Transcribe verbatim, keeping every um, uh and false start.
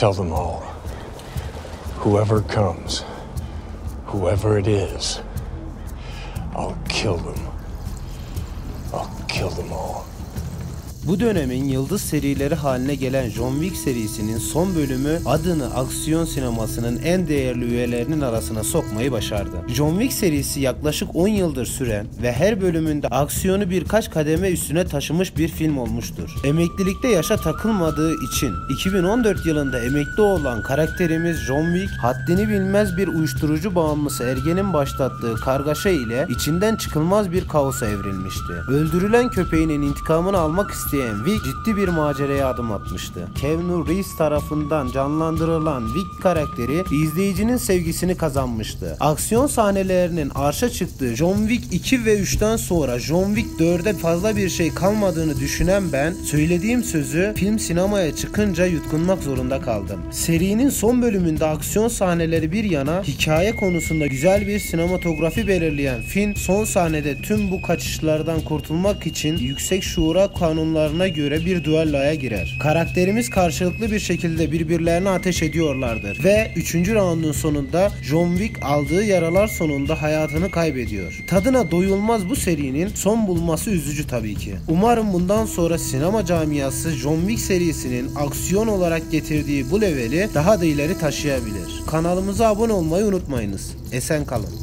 tell them all. Whoever comes, whoever it is, I'll kill them. I'll kill them all. Bu dönemin yıldız serileri haline gelen John Wick serisinin son bölümü adını aksiyon sinemasının en değerli üyelerinin arasına sokmayı başardı. John Wick serisi yaklaşık on yıldır süren ve her bölümünde aksiyonu birkaç kademe üstüne taşımış bir film olmuştur. Emeklilikte yaşa takılmadığı için iki bin on dört yılında emekli olan karakterimiz John Wick, haddini bilmez bir uyuşturucu bağımlısı Ergen'in başlattığı kargaşa ile içinden çıkılmaz bir kaosa evrilmişti. Öldürülen köpeğinin intikamını almak isteyen Wick ciddi bir maceraya adım atmıştı. Keanu Reeves tarafından canlandırılan Wick karakteri izleyicinin sevgisini kazanmıştı. Aksiyon sahnelerinin arşa çıktığı John Wick iki ve üçten sonra John Wick dörde fazla bir şey kalmadığını düşünen ben, söylediğim sözü film sinemaya çıkınca yutkunmak zorunda kaldım. Serinin son bölümünde aksiyon sahneleri bir yana, hikaye konusunda güzel bir sinematografi belirleyen film son sahnede tüm bu kaçışlardan kurtulmak için yüksek şuura kanunlarına göre bir düelloya girer. Karakterimiz karşılıklı bir şekilde birbirlerine ateş ediyorlardır ve üçüncü raundun sonunda John Wick aldığı yaralar sonunda hayatını kaybediyor. Tadına doyulmaz bu serinin son bulması üzücü tabii ki. Umarım bundan sonra sinema camiası John Wick serisinin aksiyon olarak getirdiği bu leveli daha da ileri taşıyabilir. Kanalımıza abone olmayı unutmayınız. Esen kalın.